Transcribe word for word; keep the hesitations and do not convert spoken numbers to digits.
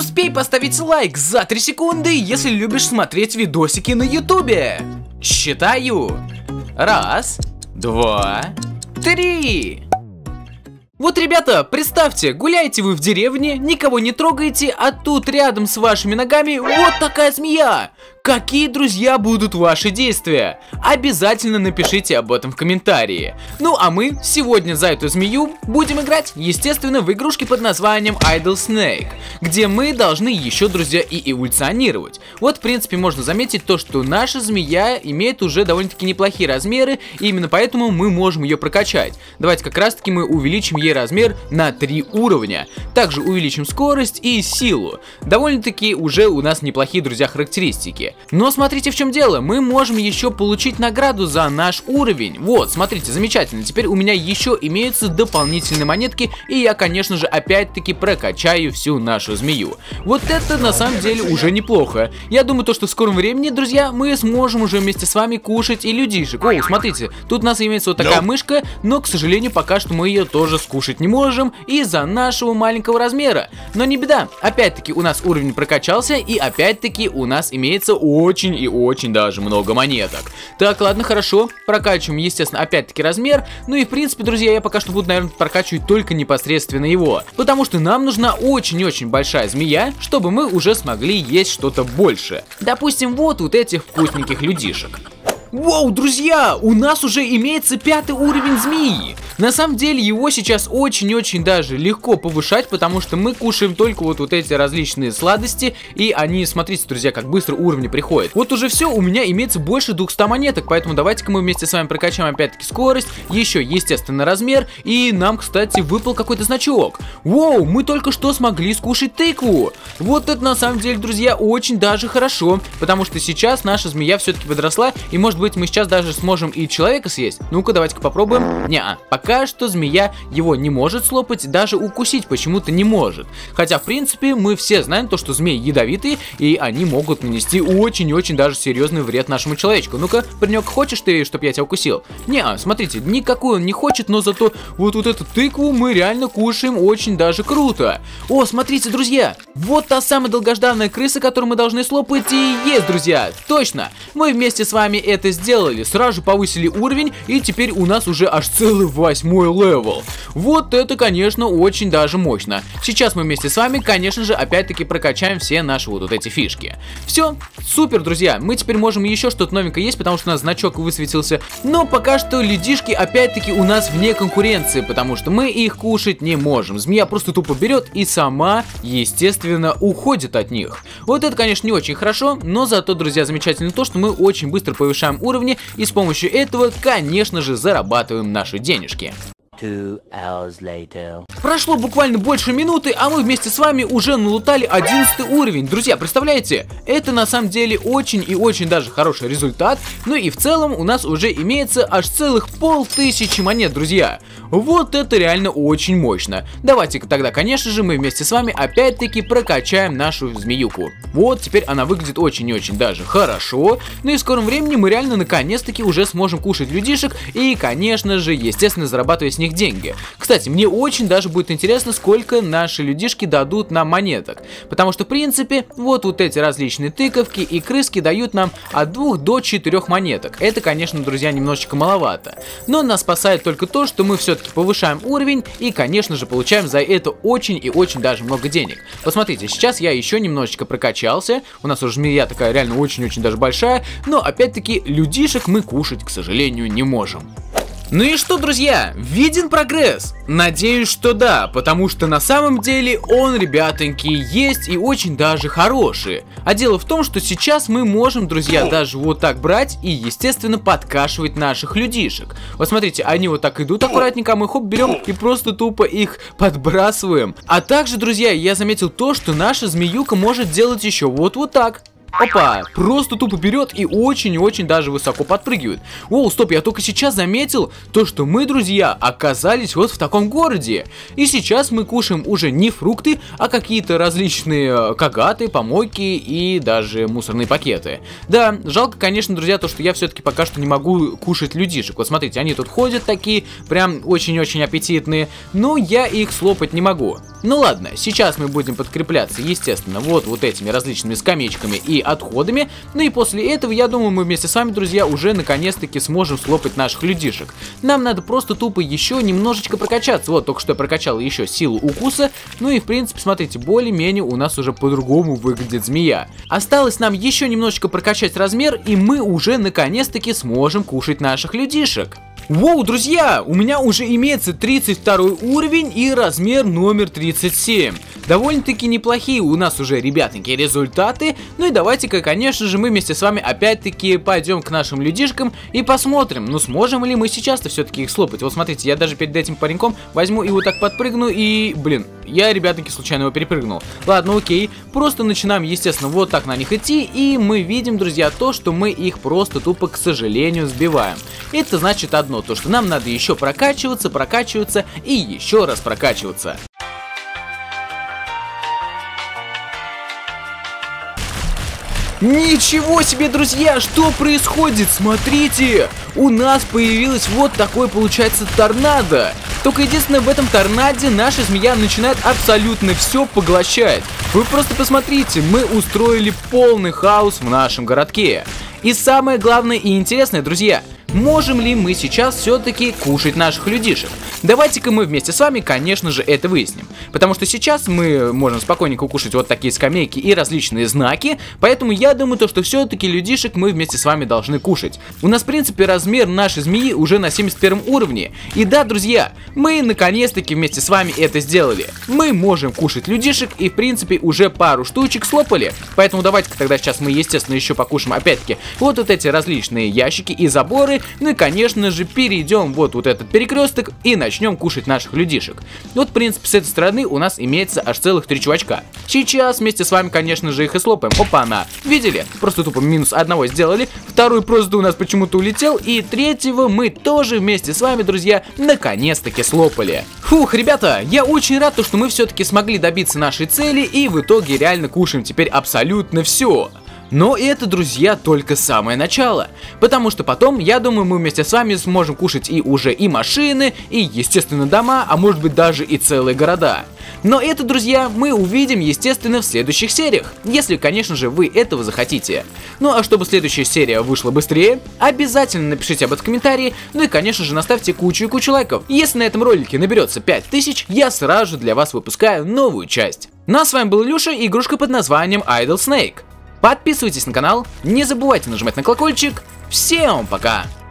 успей поставить лайк за три секунды, если любишь смотреть видосики на ютубе. Считаю. Раз, два, три. Вот, ребята, представьте, гуляете вы в деревне, никого не трогаете, а тут рядом с вашими ногами вот такая змея. Какие, друзья, будут ваши действия? Обязательно напишите об этом в комментарии. Ну а мы сегодня за эту змею будем играть, естественно, в игрушки под названием Idle Snake, где мы должны еще, друзья, и эволюционировать. Вот, в принципе, можно заметить то, что наша змея имеет уже довольно-таки неплохие размеры, и именно поэтому мы можем ее прокачать. Давайте как раз-таки мы увеличим ей размер на три уровня. Также увеличим скорость и силу. Довольно-таки уже у нас неплохие, друзья, характеристики. Но смотрите, в чем дело, мы можем еще получить награду за наш уровень. Вот, смотрите, замечательно, теперь у меня еще имеются дополнительные монетки, и я, конечно же, опять-таки прокачаю всю нашу змею. Вот это на самом деле уже неплохо. Я думаю, то, что в скором времени, друзья, мы сможем уже вместе с вами кушать и людишек. О, смотрите, тут у нас имеется вот такая мышка, но, к сожалению, пока что мы ее тоже скушать не можем из-за нашего маленького размера. Но не беда, опять-таки у нас уровень прокачался, и опять-таки у нас имеется очень и очень даже много монеток. Так, ладно, хорошо, прокачиваем, естественно, опять-таки размер. Ну и в принципе, друзья, я пока что буду, наверное, прокачивать только непосредственно его, потому что нам нужна очень-очень большая змея, чтобы мы уже смогли есть что-то больше. Допустим, вот вот этих вкусненьких людишек. Воу, друзья, у нас уже имеется пятый уровень змеи. На самом деле его сейчас очень-очень даже легко повышать, потому что мы кушаем только вот, вот эти различные сладости, и они, смотрите, друзья, как быстро уровни приходят. Вот уже все, у меня имеется больше двухсот монеток, поэтому давайте-ка мы вместе с вами прокачаем опять-таки скорость, еще, естественно, размер, и нам, кстати, выпал какой-то значок. Воу, мы только что смогли скушать тыкву. Вот это на самом деле, друзья, очень даже хорошо, потому что сейчас наша змея все-таки подросла, и может быть мы сейчас даже сможем и человека съесть. Ну-ка, давайте-ка попробуем. Неа, пока что змея его не может слопать, даже укусить почему-то не может. Хотя, в принципе, мы все знаем то, что змеи ядовитые, и они могут нанести очень-очень даже серьезный вред нашему человечку. Ну-ка, паренек, хочешь ты, чтобы я тебя укусил? Неа, смотрите, никакой он не хочет, но зато вот, вот эту тыкву мы реально кушаем очень даже круто. О, смотрите, друзья, вот та самая долгожданная крыса, которую мы должны слопать, и есть, друзья, точно. Мы вместе с вами это сделали, сразу повысили уровень, и теперь у нас уже аж целый восьмой левел. Вот это, конечно, очень даже мощно. Сейчас мы вместе с вами, конечно же, опять-таки прокачаем все наши вот, вот эти фишки. Все, супер, друзья, мы теперь можем еще что-то новенькое есть, потому что у нас значок высветился. Но пока что людишки, опять-таки, у нас вне конкуренции, потому что мы их кушать не можем. Змея просто тупо берет и сама, естественно, уходит от них. Вот это, конечно, не очень хорошо, но зато, друзья, замечательно то, что мы очень быстро повышаем уровни, и с помощью этого, конечно же, зарабатываем наши денежки. Two hours later. Прошло буквально больше минуты, а мы вместе с вами уже налутали одиннадцатый уровень. Друзья, представляете? Это на самом деле очень и очень даже хороший результат. Ну и в целом у нас уже имеется аж целых полтысячи монет, друзья. Вот это реально очень мощно. Давайте-ка тогда, конечно же, мы вместе с вами опять-таки прокачаем нашу змеюку. Вот, теперь она выглядит очень и очень даже хорошо. Ну и в скором времени мы реально наконец-таки уже сможем кушать людишек и, конечно же, естественно, зарабатывать с них деньги. Кстати, мне очень даже будет интересно, сколько наши людишки дадут нам монеток. Потому что, в принципе, вот, вот эти различные тыковки и крыски дают нам от двух до четырёх монеток. Это, конечно, друзья, немножечко маловато. Но нас спасает только то, что мы все-таки повышаем уровень и, конечно же, получаем за это очень и очень даже много денег. Посмотрите, сейчас я еще немножечко прокачался. У нас уже змея такая реально очень-очень даже большая. Но, опять-таки, людишек мы кушать, к сожалению, не можем. Ну и что, друзья, виден прогресс? Надеюсь, что да, потому что на самом деле он, ребятоньки, есть и очень даже хороший. А дело в том, что сейчас мы можем, друзья, даже вот так брать и, естественно, подкашивать наших людишек. Вот смотрите, они вот так идут аккуратненько, а мы хоп, берем и просто тупо их подбрасываем. А также, друзья, я заметил то, что наша змеюка может делать еще вот вот так. Опа, просто тупо берет и очень и очень даже высоко подпрыгивает. Оу, стоп, я только сейчас заметил то, что мы, друзья, оказались вот в таком городе. И сейчас мы кушаем уже не фрукты, а какие-то различные кагаты, помойки и даже мусорные пакеты. Да, жалко, конечно, друзья, то, что я все-таки пока что не могу кушать людишек. Вот смотрите, они тут ходят такие, прям очень-очень аппетитные, но я их слопать не могу. Ну ладно, сейчас мы будем подкрепляться, естественно, вот, вот этими различными скамеечками и отходами. Ну и после этого, я думаю, мы вместе с вами, друзья, уже наконец-таки сможем слопать наших людишек. Нам надо просто тупо еще немножечко прокачаться. Вот, только что я прокачал еще силу укуса. Ну и, в принципе, смотрите, более-менее у нас уже по-другому выглядит змея. Осталось нам еще немножечко прокачать размер, и мы уже наконец-таки сможем кушать наших людишек. Воу, друзья, у меня уже имеется тридцать второй уровень и размер номер тридцать семь. Довольно-таки неплохие у нас уже, ребятники, результаты. Ну и давайте-ка, конечно же, мы вместе с вами опять-таки пойдем к нашим людишкам и посмотрим, ну сможем ли мы сейчас-то все-таки их слопать. Вот смотрите, я даже перед этим пареньком возьму и вот так подпрыгну и, блин, я, ребятники, случайно его перепрыгнул. Ладно, окей, просто начинаем, естественно, вот так на них идти, и мы видим, друзья, то, что мы их просто тупо, к сожалению, сбиваем. Это значит одно, то, что нам надо еще прокачиваться, прокачиваться и еще раз прокачиваться. Ничего себе, друзья, что происходит? Смотрите, у нас появилось вот такое, получается, торнадо. Только единственное, в этом торнаде наша змея начинает абсолютно все поглощать. Вы просто посмотрите, мы устроили полный хаос в нашем городке. И самое главное и интересное, друзья, можем ли мы сейчас все-таки кушать наших людишек? Давайте-ка мы вместе с вами, конечно же, это выясним. Потому что сейчас мы можем спокойненько кушать вот такие скамейки и различные знаки. Поэтому я думаю, то, что все-таки людишек мы вместе с вами должны кушать. У нас, в принципе, размер нашей змеи уже на семьдесят первом уровне. И да, друзья, мы наконец-таки вместе с вами это сделали. Мы можем кушать людишек и, в принципе, уже пару штучек слопали. Поэтому давайте-ка тогда сейчас мы, естественно, еще покушаем, опять-таки, вот, вот эти различные ящики и заборы. Ну и, конечно же, перейдем вот вот этот перекресток и начнем кушать наших людишек. Вот, в принципе, с этой стороны у нас имеется аж целых три чувачка. Сейчас вместе с вами, конечно же, их и слопаем. Опа-на! Видели? Просто тупо минус одного сделали. Второй просто у нас почему-то улетел. И третьего мы тоже вместе с вами, друзья, наконец-таки слопали. Фух, ребята, я очень рад, что мы все-таки смогли добиться нашей цели. И в итоге реально кушаем теперь абсолютно все. Но это, друзья, только самое начало. Потому что потом, я думаю, мы вместе с вами сможем кушать и уже и машины, и, естественно, дома, а может быть даже и целые города. Но это, друзья, мы увидим, естественно, в следующих сериях. Если, конечно же, вы этого захотите. Ну а чтобы следующая серия вышла быстрее, обязательно напишите об этом в комментарии. Ну и, конечно же, наставьте кучу и кучу лайков. Если на этом ролике наберется пять тысяч, я сразу же для вас выпускаю новую часть. Ну а с вами был Илюша, игрушка под названием Idle Snake. Подписывайтесь на канал, не забывайте нажимать на колокольчик. Всем пока!